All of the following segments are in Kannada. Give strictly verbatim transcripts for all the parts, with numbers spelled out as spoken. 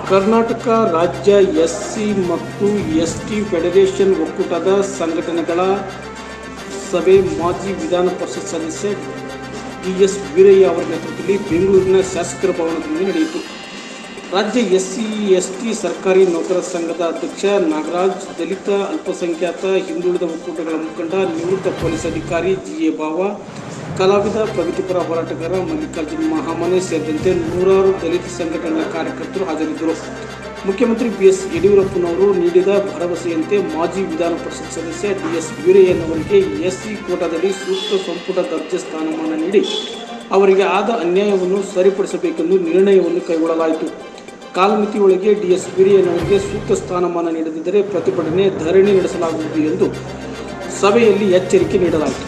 ಕರ್ನಾಟಕ ರಾಜ್ಯ ಎಸ್ಸಿ ಮತ್ತು ಎಸ್ಟಿ ಫೆಡರೇಷನ್ ಒಕ್ಕೂಟದ ಸಂಘಟನೆಗಳ ಸಭೆ ಮಾಜಿ ವಿಧಾನ ಪರಿಷತ್ ಸದಸ್ಯ ಡಿ ಎಸ್ ವೀರಯ್ಯ ಅವರ ನೇತೃತ್ವದಲ್ಲಿ ಬೆಂಗಳೂರಿನ ಶಾಸಕರ ಭವನದಲ್ಲಿ ನಡೆಯಿತು. ರಾಜ್ಯ ಎಸ್ಸಿ ಎಸ್ಟಿ ಸರ್ಕಾರಿ ನೌಕರರ ಸಂಘದ ಅಧ್ಯಕ್ಷ ನಾಗರಾಜ್, ದಲಿತ ಅಲ್ಪಸಂಖ್ಯಾತ ಹಿಂದುಳಿದ ಒಕ್ಕೂಟಗಳ ಮುಖಂಡ ನಿವೃತ್ತ ಪೊಲೀಸ್ ಅಧಿಕಾರಿ ಜಿ ಎ ಬಾವ, ಕಲಾವಿದ ಪ್ರಗತಿಪರ ಹೋರಾಟಗಾರ ಮಲ್ಲಿಕಾರ್ಜುನ ಮಹಾಮನೆ ಸೇರಿದಂತೆ ನೂರಾರು ದಲಿತ ಸಂಘಟನೆಗಳ ಕಾರ್ಯಕರ್ತರು ಹಾಜರಿದ್ದರು. ಮುಖ್ಯಮಂತ್ರಿ ಬಿ ಎಸ್ ಯಡಿಯೂರಪ್ಪನವರು ನೀಡಿದ ಭರವಸೆಯಂತೆ ಮಾಜಿ ವಿಧಾನ ಪರಿಷತ್ ಸದಸ್ಯ ಡಿ ಎಸ್ ವೀರಯ್ಯನವರಿಗೆ ಎಸ್ಸಿ ಕೋಟಾದಲ್ಲಿ ಸೂಕ್ತ ಸಂಪುಟ ದರ್ಜೆ ಸ್ಥಾನಮಾನ ನೀಡಿ ಅವರಿಗೆ ಆದ ಅನ್ಯಾಯವನ್ನು ಸರಿಪಡಿಸಬೇಕೆಂದು ನಿರ್ಣಯವನ್ನು ಕೈಗೊಳ್ಳಲಾಯಿತು. ಕಾಲಮಿತಿಯೊಳಗೆ ಡಿ ಎಸ್ ವೀರಯ್ಯನವರಿಗೆ ಸೂಕ್ತ ಸ್ಥಾನಮಾನ ನೀಡದಿದ್ದರೆ ಪ್ರತಿಭಟನೆ, ಧರಣಿ ನಡೆಸಲಾಗುವುದು ಎಂದು ಸಭೆಯಲ್ಲಿ ಎಚ್ಚರಿಕೆ ನೀಡಲಾಯಿತು.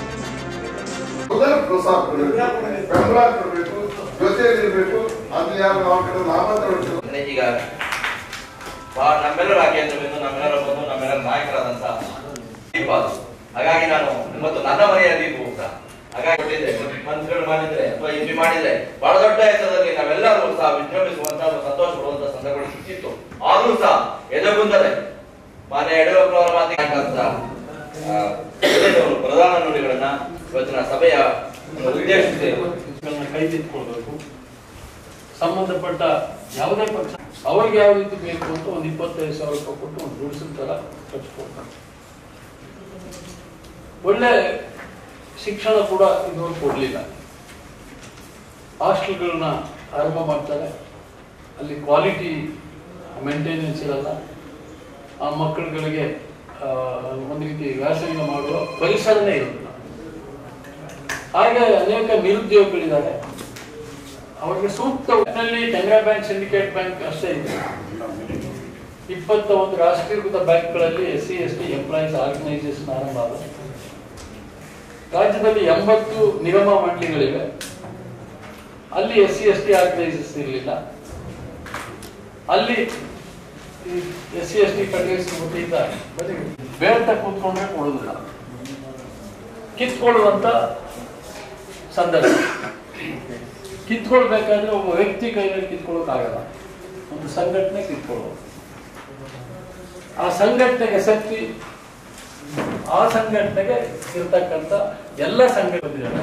ಈಗ ನಮ್ಮೆಲ್ಲರ ಕೇಂದ್ರಬಿಂದು ನಮ್ಮೆಲ್ಲರ ಬಂದು ನಮ್ಮೆಲ್ಲರ ನಾಯಕರಾದಂತ ದೀಪ ಅದು. ಹಾಗಾಗಿ ನಾನು ಇವತ್ತು ನನ್ನ ಮನೆಯ ದೀಪ ಅಂತ ಹಾಗಾಗಿ ಕೊಟ್ಟಿದ್ದೆ. ಮಂತ್ರಿಗಳು ಮಾಡಿದ್ರೆ ಅಥವಾ ಎಂ ಪಿ ಮಾಡಿದ್ರೆ ಬಹಳ ದೊಡ್ಡ ಎತ್ತರದಲ್ಲಿ ನಾವೆಲ್ಲರೂ ಸಹ ವಿಜೃಂಭಿಸುವಂತ ಸಂತೋಷ ಪಡುವಂತ ಸಂದರ್ಭಗಳು ಸಿಕ್ಕಿತ್ತು. ಆದ್ರೂ ಸಹ ಎದೆಗುಂದದೆ ಮಾನ್ಯ ಯಡಿಯೂರಪ್ಪನವರ ಮಾತಿಗೆ ಪ್ರಧಾನ ನುಡಿಗಳನ್ನ ಇವತ್ತಿನ ಸಭೆಯ ಉದ್ದೇಶಿಸಿ ಕೈ ತಿಳ್ಕೊಳ್ಬೇಕು. ಸಂಬಂಧಪಟ್ಟ ಯಾವುದೇ ಪಕ್ಷ ಅವ್ರಿಗೆ ಯಾವ ರೀತಿ ಬೇಕು ಅಂತ ಒಂದು ಇಪ್ಪತ್ತೈದು ಸಾವಿರ ರೂಪಾಯಿ ಕೊಟ್ಟು ಒಂದು ಗುಡಿಸಿನ ತರ ಕಟ್ಕೊಡ್ತಾರೆ. ಒಳ್ಳೆ ಶಿಕ್ಷಣ ಕೂಡ ಇದುವರೆಗೂ ಕೊಡ್ಲಿಲ್ಲ. ಹಾಸ್ಟೆಲ್ಗಳನ್ನ ಆರಂಭ ಮಾಡ್ತಾರೆ, ಅಲ್ಲಿ ಕ್ವಾಲಿಟಿ ಮೇಂಟೆನೆನ್ಸ್ ಇರಲ್ಲ. ಆ ಮಕ್ಕಳುಗಳಿಗೆ ಒಂದು ರೀತಿ ವ್ಯಾಸಂಗ ಮಾಡುವ ಪರಿಸರನೇ ಇರಲ್ಲ. ಹಾಗೆ ಅನೇಕ ನಿರುದ್ಯೋಗಿಗಳಿದ್ದಾರೆ, ಅವರಿಗೆ ಸೂಕ್ತ ಕೆನರಾ ಬ್ಯಾಂಕ್, ಸಿಂಡಿಕೇಟ್ ಬ್ಯಾಂಕ್ ಅಷ್ಟೇ ಇದೆ. ಇಪ್ಪತ್ತ ಒಂದು ರಾಷ್ಟ್ರೀಕೃತ ಬ್ಯಾಂಕ್ಗಳಲ್ಲಿ S C S T employees organisation ಆರಂಭ ಆದ. ರಾಜ್ಯದಲ್ಲಿ ಎಂಬತ್ತು ನಿಗಮ ಮಂಡಳಿಗಳಿವೆ, ಅಲ್ಲಿ S C S T organisation ಇರಲಿಲ್ಲ. ಅಲ್ಲಿ S C S T federation ವತಿಯಿಂದ ಬೇಡ್ತಾ ಕೂತ್ಕೊಂಡ್ರೆ ಕೊಡುದಿಲ್ಲ, ಕಿತ್ಕೊಳ್ಳುವಂತ ಸಂದರ್ಭ. ಕಿತ್ಕೊಳ್ಬೇಕಾದ್ರೆ ಒಬ್ಬ ವ್ಯಕ್ತಿ ಕೈಯಲ್ಲಿ ಕಿತ್ಕೊಳ್ಳೋಕ್ಕಾಗಲ್ಲ, ಒಂದು ಸಂಘಟನೆ ಕಿತ್ಕೊಳ್ಳೋದು. ಆ ಸಂಘಟನೆಗೆ ಶಕ್ತಿ, ಆ ಸಂಘಟನೆಗೆ ಇರ್ತಕ್ಕಂಥ ಎಲ್ಲ ಸಂಘಟನೆ.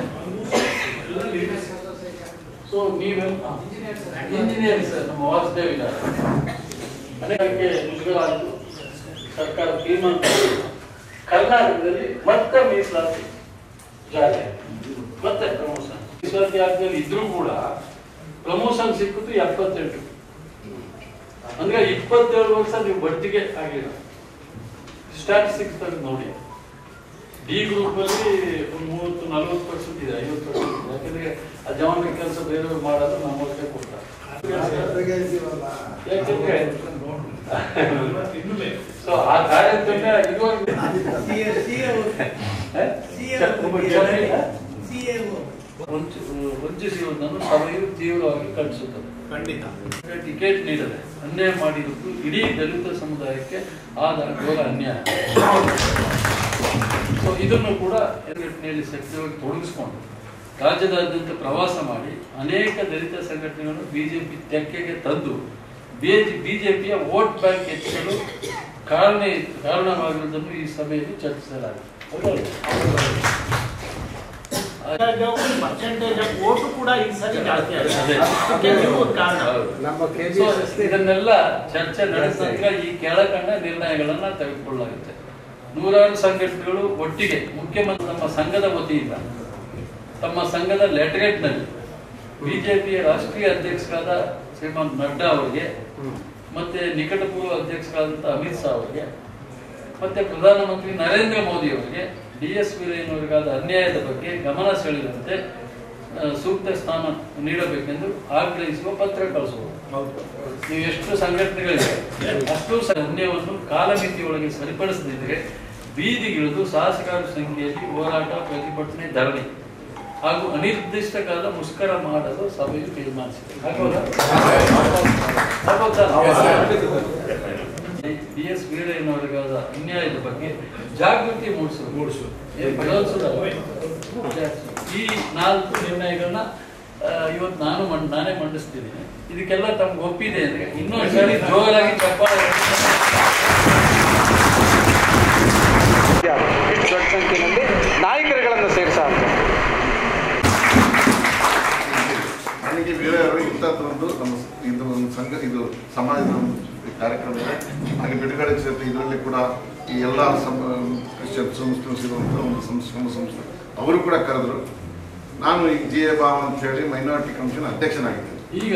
ಸೊ ನೀವೆಲ್ಲ ಇಂಜಿನಿಯರ್ ಸರ್, ನಮ್ಮ ವಾಸುದೇವ್ ಇದ್ದಾರೆ. ಅನೇಕಕ್ಕೆ ಮುಜುಗರಾಯಿತು, ಸರ್ಕಾರ ತೀರ್ಮಾನ ಕರ್ನಾಟಕದಲ್ಲಿ ಮತ್ತೆ ಮೀಸಲಾತಿ ಜಾರಿ, ಮತ್ತೆ ಪ್ರಮೋಷನ್. ಮೀಸಲಾತಿ ಆದ್ಮೇಲೆ ಇದ್ರೂ ಕೂಡ ಪ್ರಮೋಷನ್ ಸಿಕ್ಕಿತು ಎಪ್ಪತ್ತೆಂಟು, ಅಂದ್ರೆ ಇಪ್ಪತ್ತೇಳು ವರ್ಷ ನೀವು ಬಡ್ತಿಗೆ ಆಗಿಲ್ಲ. ಸ್ಟ್ಯಾಟಿಸ್ಟಿಕ್ಸ್ ತೆಗೆದು ನೋಡಿ, ಡಿ ಗ್ರೂಪ್ ಅಲ್ಲಿ ಒಂದು ಮೂವತ್ತು ನಲ್ವತ್ತು ಪರ್ಸೆಂಟ್ ಇದೆ, ಐವತ್ತು ಪರ್ಸೆಂಟ್ ಇದೆ. ಯಾಕಂದ್ರೆ ಆ ಜವಾನ ಕೆಲಸ ಬೇರೆಯವ್ರು ಮಾಡೋದು ನಮ್ಮವ್ರಿಗೆ ಕೊಡ್ತಾರೆ. ಯಾಕಂದ್ರೆ ಸೊ ಆ ಕಾರ್ಯಕ್ರಮ ವಂಚಿಸುವುದನ್ನು ಸಭೆಯು ತೀವ್ರವಾಗಿ ಖಂಡಿಸುತ್ತದೆ. ಖಂಡಿತ ಟಿಕೆಟ್ ನೀಡದೆ ಅನ್ಯಾಯ ಮಾಡಿರುವುದು ಇಡೀ ದಲಿತ ಸಮುದಾಯಕ್ಕೆ ಆದ ಘೋರ ಅನ್ಯಾಯ. ಸೊ ಇದನ್ನು ಕೂಡ ಸಂಘಟನೆಯಲ್ಲಿ ಸಕ್ರಿಯವಾಗಿ ತೊಡಗಿಸಿಕೊಂಡು ರಾಜ್ಯದಾದ್ಯಂತ ಪ್ರವಾಸ ಮಾಡಿ ಅನೇಕ ದಲಿತ ಸಂಘಟನೆಗಳನ್ನು ಬಿಜೆಪಿ ತೆಕ್ಕೆಗೆ ತಂದು ಬಿಜೆಪಿಯ ವೋಟ್ ಬ್ಯಾಂಕ್ ಹೆಚ್ಚಲು ಕಾರಣ ಕಾರಣವಾಗಿರುವುದನ್ನು ಈ ಸಭೆಯಲ್ಲಿ ಚರ್ಚಿಸಲಾಗಿದೆ. ಇದನ್ನೆಲ್ಲ ಚರ್ಚೆ ನಡೆಸಿದ ನಂತರ ಈ ಕೆಳಕಂಡ ನಿರ್ಣಯಗಳನ್ನ ತೆಗೆದುಕೊಳ್ಳಲಾಗುತ್ತೆ. ನೂರಾರು ಸಂಘಟನೆಗಳು ಒಟ್ಟಿಗೆ ಮುಖ್ಯಮಂತ್ರಿ ನಮ್ಮ ಸಂಘದ ವತಿಯಿಂದ ತಮ್ಮ ಸಂಘದ ಲೆಟರೇಟ್ ನಲ್ಲಿ ಬಿಜೆಪಿಯ ರಾಷ್ಟ್ರೀಯ ಅಧ್ಯಕ್ಷರಾದ ಶ್ರೀಮಾನ್ ನಡ್ಡಾ ಅವರಿಗೆ, ಮತ್ತೆ ನಿಕಟಪೂರ್ವ ಅಧ್ಯಕ್ಷರಾದಂಥ ಅಮಿತ್ ಶಾ ಅವರಿಗೆ, ಮತ್ತೆ ಪ್ರಧಾನಮಂತ್ರಿ ನರೇಂದ್ರ ಮೋದಿ ಅವರಿಗೆ ಡಿ ಎಸ್ ವೀರಯ್ಯನವರಿಗಾದ ಅನ್ಯಾಯದ ಬಗ್ಗೆ ಗಮನ ಸೆಳೆದಂತೆ ಸೂಕ್ತ ಸ್ಥಾನ ನೀಡಬೇಕೆಂದು ಆಗ್ರಹಿಸುವ ಪತ್ರ ಕಳಿಸುವುದು. ನೀವು ಎಷ್ಟು ಸಂಘಟನೆಗಳಿವೆ ಅಷ್ಟು ಅನ್ಯಾಯವನ್ನು ಕಾಲಮಿತಿಯೊಳಗೆ ಸರಿಪಡಿಸದಿದ್ದರೆ ಬೀದಿಗಿಳಿದು ಸಹಸ್ರಾರು ಸಂಖ್ಯೆಯಲ್ಲಿ ಹೋರಾಟ, ಪ್ರತಿಭಟನೆ, ಧರಣಿ ಹಾಗೂ ಅನಿರ್ದಿಷ್ಟ ಕಾಲ ಮುಷ್ಕರ ಮಾಡಲು ಸಭೆಯು ತೀರ್ಮಾನಿಸಿದೆ. ಡಿ ಎಸ್ ವೀರಯ್ಯನವರಿಗಾದ ಅನ್ಯಾಯದ ಬಗ್ಗೆ ಜಾಗೃತಿ ಮೂಡಿಸುವುದು ಮೂಡಿಸುವುದು ಈ ನಾಲ್ಕು ನಿರ್ಣಯಗಳನ್ನ ಇವತ್ತು ನಾನು ಮಂಡ್ ನಾನೇ ಮಂಡಿಸ್ತಿದ್ದೀನಿ. ಇದಕ್ಕೆಲ್ಲ ತಮ್ಗೆ ಒಪ್ಪಿದೆ ಅಂದರೆ ಇನ್ನೊಂದು ಸಾರಿ ಜೋರಾಗಿ ಚಪ್ಪಾಳೆ. ಇಷ್ಟು ದೊಡ್ಡ ಸಂಖ್ಯೆಯಲ್ಲಿ ನಾಯಕರುಗಳನ್ನು ಸೇರಿಸ ನನಗೆ ಬೇರೆ ಇಂಥದ್ದೊಂದು ನಮ್ಮ ಇದು ಒಂದು ಸಂಘ ಇದು ಸಮಾಜದ ಒಂದು ಕಾರ್ಯಕ್ರಮ ಇದೆ. ಹಾಗೆ ಬಿಡುಗಡೆ ಕ್ಷೇತ್ರ ಇದರಲ್ಲಿ ಕೂಡ ಈ ಎಲ್ಲ ಕ್ರಿಶ್ಚಿಯನ್ಸ್ ಮುಸ್ಲಿಮ್ಸ್ ಇರುವಂಥ ಒಂದು ಸಂಸ್ಥೆ ಸಂಸ್ಥೆ ಅವರು ಕೂಡ ಕರೆದರು. ನಾನು ಈ ಜಿ ಎ ಬಾವ್ ಅಂತ ಹೇಳಿ ಮೈನಾರಿಟಿ ಕಮಿಷನ್ ಅಧ್ಯಕ್ಷನಾಗಿದ್ದೇನೆ. ಈಗ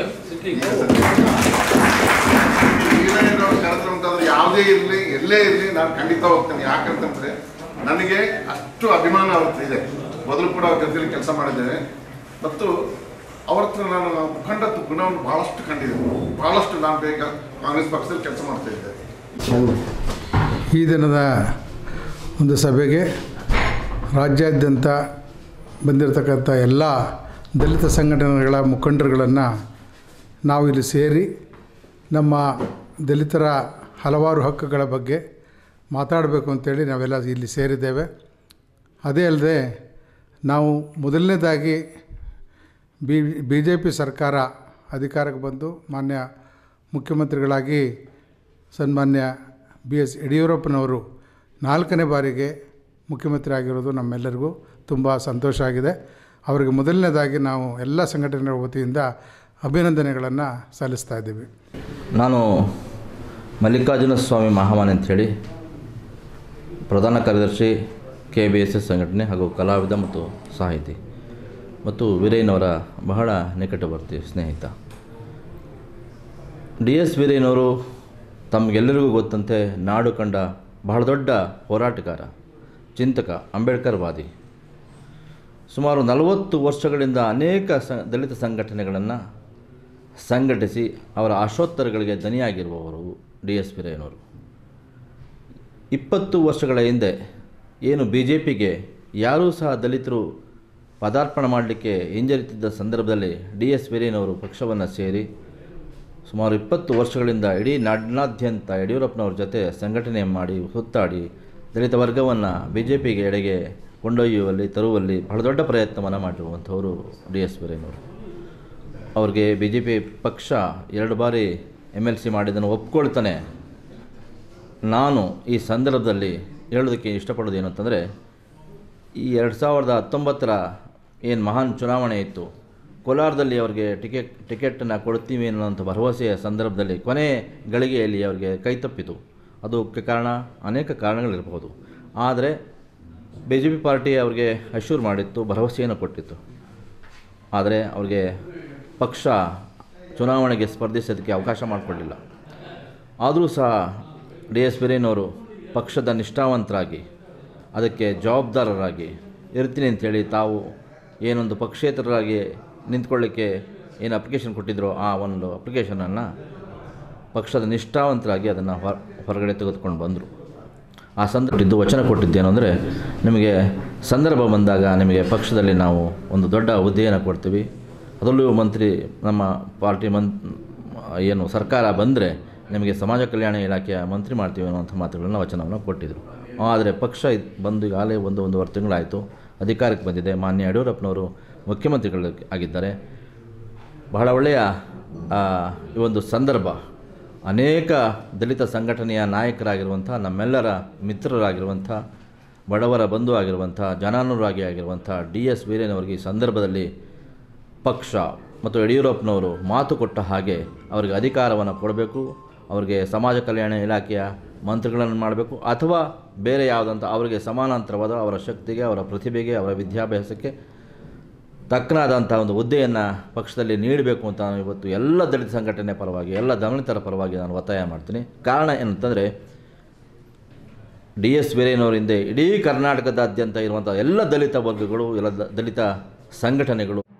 ಈಗೇನವರು ಕರೆದ್ರು ಅಂತಂದ್ರೆ ಯಾವುದೇ ಇರಲಿ ಎಲ್ಲೇ ಇರಲಿ ನಾನು ಖಂಡಿತ ಹೋಗ್ತೇನೆ. ಯಾಕಂತಂದ್ರೆ ನನಗೆ ಅಷ್ಟು ಅಭಿಮಾನ ಅವ್ರ ಇದೆ. ಮೊದಲು ಕೂಡ ಅವ್ರ ಜೊತೆಯಲ್ಲಿ ಕೆಲಸ ಮಾಡಿದ್ದೇವೆ ಮತ್ತು ಅವ್ರ ಹತ್ರ ನಾನು ಮುಖಂಡತ್ವ ಗುಣವನ್ನು ಬಹಳಷ್ಟು ಕಂಡಿದ್ದೇನೆ. ಬಹಳಷ್ಟು ನಾನು ಬೇಗ ಕಾಂಗ್ರೆಸ್ ಪಕ್ಷದಲ್ಲಿ ಕೆಲಸ ಮಾಡ್ತಾ ಇದ್ದೆ. ಈ ದಿನದ ಒಂದು ಸಭೆಗೆ ರಾಜ್ಯಾದ್ಯಂತ ಬಂದಿರತಕ್ಕಂಥ ಎಲ್ಲ ದಲಿತ ಸಂಘಟನೆಗಳ ಮುಖಂಡರುಗಳನ್ನು ನಾವು ಇಲ್ಲಿ ಸೇರಿ ನಮ್ಮ ದಲಿತರ ಹಲವಾರು ಹಕ್ಕುಗಳ ಬಗ್ಗೆ ಮಾತಾಡಬೇಕು ಅಂತೇಳಿ ನಾವೆಲ್ಲ ಇಲ್ಲಿ ಸೇರಿದ್ದೇವೆ. ಅದೇ ಅಲ್ಲದೆ ನಾವು ಮೊದಲನೇದಾಗಿ ಬಿ ಬಿ ಜೆ ಪಿ ಸರ್ಕಾರ ಅಧಿಕಾರಕ್ಕೆ ಬಂದು ಮಾನ್ಯ ಮುಖ್ಯಮಂತ್ರಿಗಳಾಗಿ ಸನ್ಮಾನ್ಯ ಬಿ ಎಸ್ ಯಡಿಯೂರಪ್ಪನವರು ನಾಲ್ಕನೇ ಬಾರಿಗೆ ಮುಖ್ಯಮಂತ್ರಿ ಆಗಿರೋದು ನಮ್ಮೆಲ್ಲರಿಗೂ ತುಂಬ ಸಂತೋಷ ಆಗಿದೆ. ಅವರಿಗೆ ಮೊದಲನೇದಾಗಿ ನಾವು ಎಲ್ಲ ಸಂಘಟನೆಗಳ ವತಿಯಿಂದ ಅಭಿನಂದನೆಗಳನ್ನು ಸಲ್ಲಿಸ್ತಾ ಇದ್ದೀವಿ. ನಾನು ಮಲ್ಲಿಕಾರ್ಜುನ ಸ್ವಾಮಿ ಮಹಾಮಾನ್ ಅಂಥೇಳಿ ಪ್ರಧಾನ ಕಾರ್ಯದರ್ಶಿ ಕೆ ಬಿ ಎಸ್ ಎಸ್ ಸಂಘಟನೆ ಹಾಗೂ ಕಲಾವಿದ ಮತ್ತು ಸಾಹಿತಿ ಮತ್ತು ವೀರಯ್ಯನವರ ಬಹಳ ನಿಕಟವರ್ತಿ ಸ್ನೇಹಿತ. ಡಿ ಎಸ್ ವೀರಯ್ಯನವರು ತಮಗೆಲ್ಲರಿಗೂ ಗೊತ್ತಂತೆ ನಾಡು ಕಂಡ ಬಹಳ ದೊಡ್ಡ ಹೋರಾಟಗಾರ, ಚಿಂತಕ, ಅಂಬೇಡ್ಕರ್ವಾದಿ. ಸುಮಾರು ನಲವತ್ತು ವರ್ಷಗಳಿಂದ ಅನೇಕ ಸ ದಲಿತ ಸಂಘಟನೆಗಳನ್ನು ಸಂಘಟಿಸಿ ಅವರ ಆಶೋತ್ತರಗಳಿಗೆ ದನಿಯಾಗಿರುವವರು ಡಿ ಎಸ್ ವೀರಯ್ಯನವರು. ಇಪ್ಪತ್ತು ವರ್ಷಗಳ ಹಿಂದೆ ಏನು ಬಿ ಜೆ ಪಿಗೆ ಯಾರೂ ಸಹ ದಲಿತರು ಪದಾರ್ಪಣೆ ಮಾಡಲಿಕ್ಕೆ ಹಿಂಜರಿತಿದ್ದ ಸಂದರ್ಭದಲ್ಲಿ ಡಿ ಎಸ್ ವೀರಯ್ಯನವರು ಪಕ್ಷವನ್ನು ಸೇರಿ ಸುಮಾರು ಇಪ್ಪತ್ತು ವರ್ಷಗಳಿಂದ ಇಡೀ ನಾಡಿನಾದ್ಯಂತ ಯಡಿಯೂರಪ್ಪನವ್ರ ಜೊತೆ ಸಂಘಟನೆ ಮಾಡಿ ಸುತ್ತಾಡಿ ದಲಿತ ವರ್ಗವನ್ನು ಬಿ ಜೆ ಪಿಗೆ ಎಡೆಗೆ ಕೊಂಡೊಯ್ಯುವಲ್ಲಿ ತರುವಲ್ಲಿ ಬಹಳ ದೊಡ್ಡ ಪ್ರಯತ್ನವನ್ನು ಮಾಡಿರುವಂಥವರು ಡಿ ಎಸ್ ವೀರಯ್ಯನವರು. ಅವ್ರಿಗೆ ಬಿ ಜೆ ಪಿ ಪಕ್ಷ ಎರಡು ಬಾರಿ ಎಮ್ ಎಲ್ ಸಿ ಮಾಡಿದ್ದನ್ನು ಒಪ್ಕೊಳ್ತಾನೆ. ನಾನು ಈ ಸಂದರ್ಭದಲ್ಲಿ ಹೇಳೋದಕ್ಕೆ ಇಷ್ಟಪಡೋದು ಏನು ಅಂತಂದರೆ, ಈ ಎರಡು ಸಾವಿರದ ಹತ್ತೊಂಬತ್ತರ ಏನು ಮಹಾನ್ ಚುನಾವಣೆ ಇತ್ತು, ಕೋಲಾರದಲ್ಲಿ ಅವ್ರಿಗೆ ಟಿಕೆಟ್ ಟಿಕೆಟನ್ನು ಕೊಡ್ತೀವಿ ಅನ್ನೋಂಥ ಭರವಸೆಯ ಸಂದರ್ಭದಲ್ಲಿ ಕೊನೆ ಗಳಿಗೆಯಲ್ಲಿ ಅವರಿಗೆ ಕೈ ತಪ್ಪಿತು. ಅದಕ್ಕೆ ಕಾರಣ ಅನೇಕ ಕಾರಣಗಳಿರ್ಬೋದು. ಆದರೆ ಬಿ ಜೆ ಪಿ ಪಾರ್ಟಿ ಅವ್ರಿಗೆ ಅಶ್ಯೂರ್ ಮಾಡಿತ್ತು, ಭರವಸೆಯನ್ನು ಕೊಟ್ಟಿತ್ತು. ಆದರೆ ಅವ್ರಿಗೆ ಪಕ್ಷ ಚುನಾವಣೆಗೆ ಸ್ಪರ್ಧಿಸೋದಕ್ಕೆ ಅವಕಾಶ ಮಾಡಿಕೊಡಲಿಲ್ಲ. ಆದರೂ ಸಹ ಡಿ ಎಸ್ ವೀರಯ್ಯನವರು ಪಕ್ಷದ ನಿಷ್ಠಾವಂತರಾಗಿ ಅದಕ್ಕೆ ಜವಾಬ್ದಾರರಾಗಿ ಇರ್ತೀನಿ ಅಂಥೇಳಿ ತಾವು ಏನೊಂದು ಪಕ್ಷೇತರರಾಗಿ ನಿಂತ್ಕೊಳ್ಳಿಕ್ಕೆ ಏನು ಅಪ್ಲಿಕೇಶನ್ ಕೊಟ್ಟಿದ್ದರೋ ಆ ಒಂದು ಅಪ್ಲಿಕೇಶನನ್ನು ಪಕ್ಷದ ನಿಷ್ಠಾವಂತರಾಗಿ ಅದನ್ನು ಹೊರ ಹೊರಗಡೆ ತೆಗೆದುಕೊಂಡು ಬಂದರು. ಆ ಸಂದರ್ಭದ್ದು ವಚನ ಕೊಟ್ಟಿದ್ದೇನು ಅಂದರೆ, ನಿಮಗೆ ಸಂದರ್ಭ ಬಂದಾಗ ನಿಮಗೆ ಪಕ್ಷದಲ್ಲಿ ನಾವು ಒಂದು ದೊಡ್ಡ ಹುದ್ದೆಯನ್ನು ಕೊಡ್ತೀವಿ, ಅದರಲ್ಲೂ ಮಂತ್ರಿ ನಮ್ಮ ಪಾರ್ಟಿ ಮನ್ ಏನು ಸರ್ಕಾರ ಬಂದರೆ ನಿಮಗೆ ಸಮಾಜ ಕಲ್ಯಾಣ ಇಲಾಖೆಯ ಮಂತ್ರಿ ಮಾಡ್ತೀವಿ ಅನ್ನುವಂಥ ಮಾತುಗಳನ್ನು ವಚನವನ್ನು ಕೊಟ್ಟಿದ್ದರು. ಆದರೆ ಪಕ್ಷ ಬಂದು ಈಗಾಗಲೇ ಒಂದು ಒಂದೂವರೆ ತಿಂಗಳಾಯಿತು, ಅಧಿಕಾರಕ್ಕೆ ಬಂದಿದೆ. ಮಾನ್ಯ ಯಡಿಯೂರಪ್ಪನವರು ಮುಖ್ಯಮಂತ್ರಿಗಳು ಆಗಿದ್ದಾರೆ. ಬಹಳ ಒಳ್ಳೆಯ ಈ ಒಂದು ಸಂದರ್ಭ ಅನೇಕ ದಲಿತ ಸಂಘಟನೆಯ ನಾಯಕರಾಗಿರುವಂಥ, ನಮ್ಮೆಲ್ಲರ ಮಿತ್ರರಾಗಿರುವಂಥ, ಬಡವರ ಬಂಧು ಆಗಿರುವಂಥ, ಜನಾನುರಾಗಿ ಆಗಿರುವಂಥ ಡಿ ಎಸ್ ವೀರಯ್ಯನವರಿಗೆ ಈ ಸಂದರ್ಭದಲ್ಲಿ ಪಕ್ಷ ಮತ್ತು ಯಡಿಯೂರಪ್ಪನವರು ಮಾತು ಕೊಟ್ಟ ಹಾಗೆ ಅವರಿಗೆ ಅಧಿಕಾರವನ್ನು ಕೊಡಬೇಕು, ಅವರಿಗೆ ಸಮಾಜ ಕಲ್ಯಾಣ ಇಲಾಖೆಯ ಮಂತ್ರಿಗಳನ್ನು ಮಾಡಬೇಕು, ಅಥವಾ ಬೇರೆ ಯಾವುದಂತ ಅವರಿಗೆ ಸಮಾನಾಂತರವಾದ ಅವರ ಶಕ್ತಿಗೆ, ಅವರ ಪ್ರತಿಭೆಗೆ, ಅವರ ವಿದ್ಯಾಭ್ಯಾಸಕ್ಕೆ ತಕ್ಕನಾದಂಥ ಒಂದು ಹುದ್ದೆಯನ್ನು ಪಕ್ಷದಲ್ಲಿ ನೀಡಬೇಕು ಅಂತ ನಾನು ಇವತ್ತು ಎಲ್ಲ ದಲಿತ ಸಂಘಟನೆ ಪರವಾಗಿ, ಎಲ್ಲ ದಲಿತರ ಪರವಾಗಿ ನಾನು ಒತ್ತಾಯ ಮಾಡ್ತೀನಿ. ಕಾರಣ ಏನಂತಂದರೆ, ಡಿ ಎಸ್ ವೀರಯ್ಯನವರ ಹಿಂದೆ ಇಡೀ ಕರ್ನಾಟಕದಾದ್ಯಂತ ಇರುವಂಥ ಎಲ್ಲ ದಲಿತ ವರ್ಗಗಳು, ಎಲ್ಲ ದಲಿತ ಸಂಘಟನೆಗಳು